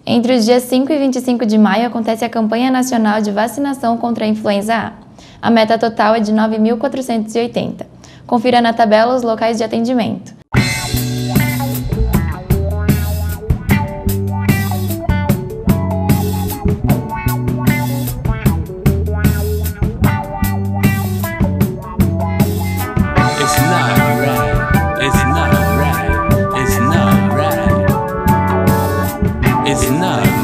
Entre os dias 5 e 25 de maio acontece a campanha nacional de vacinação contra a influenza A. A meta total é de 9.480. Confira na tabela os locais de atendimento. It's not